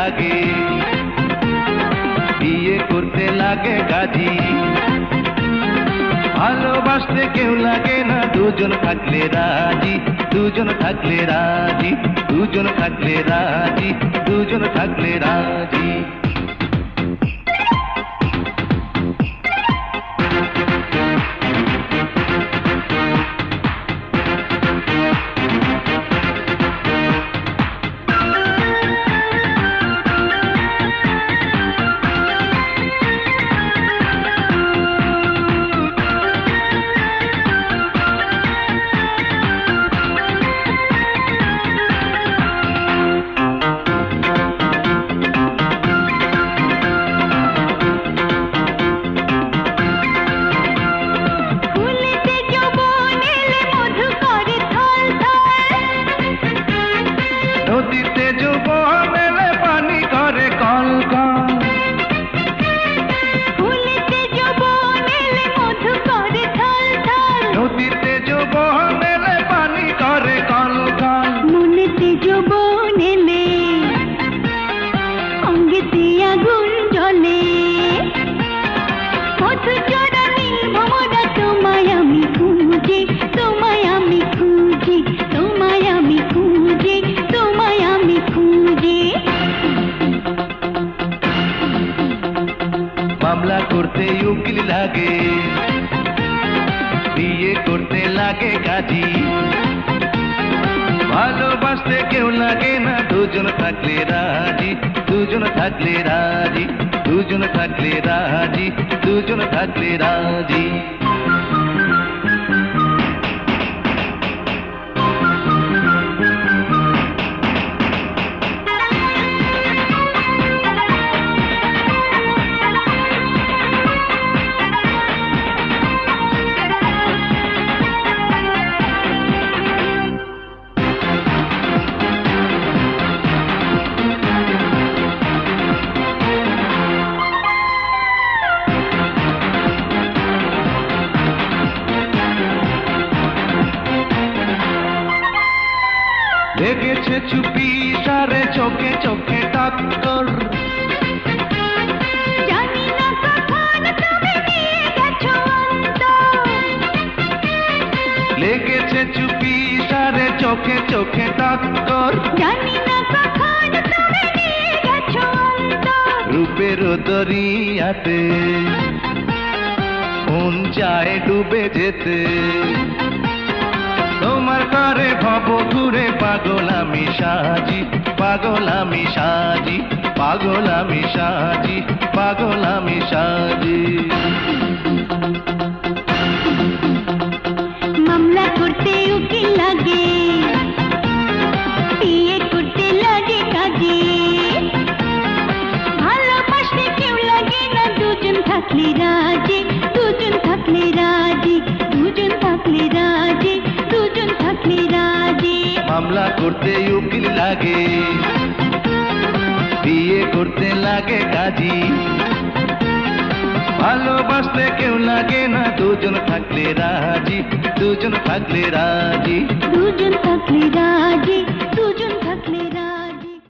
লাগে, বিয়ে করতে লাগে কাজী। ভালোবাসতে কেউ লাগে না, দুজন থাকলে রাজি, দুজন থাকলে রাজি, দুজন থাকলে রাজি, দুজন থাকলে রাজি। নদীতে যৌবন এলে পানি করে কল কল, ফুলেতে যৌবন এলে মধু করে থল থল, নদীতে যৌবন এলে পানি করে কল কল। মনেতে যৌবন এলে অঙ্গেতে আগুন জ্বলে, মধু চোরা নীল ভমরা তোমায় আমি খুঁজি, তোমায় আমি খুঁজি, তোমায় আমি খুঁজি, তোমায় আমি খুঁজি। মামলা করতে উকিল লাগে, বিয়ে করতে লাগে কাজী। ভালোবাসতে কেউ লাগে না, দুজন থাকলে রাজি, দুজন থাকলে রাজি, দুজন থাকলে রাজি, দুজন থাকলে রাজি। লেগেছে চুপি সারে চোখে চোখে টক্কর, জানি না কখন তুমি নিয়ে গেছো অন্তর, লেগেছে চুপি সারে চোখে চোখে টক্কর। জানি না কখন তুমি নিয়ে গেছো অন্তর, রূপের দরিয়াতে মন চায় ডুবে যেতে, তোমার ঘরে ভব ঘুরে পাগল আমি সাজি, পাগল আমি সাজি, পাগল আমি সাজি, পাগল আমি সাজি। মামলা করতে উকিল লাগে, বিয়ে করতে লাগে কাজী। ভালোবাসতে কেউ লাগে না, দুজন থাকলে রাজি, দুজন থাকলে রাজি, দুজন থাকলে রাজি, দুজন থাকলে রাজি। মামলা করতে উকিল লাগে, বিয়ে করতে লাগে কাজী। ভালোবাসতে কেউ লাগে না, দুজন থাকলে রাজি, দুজন থাকলে রাজি, দুজন থাকলে রাজি, দুজন থাকলে রাজি।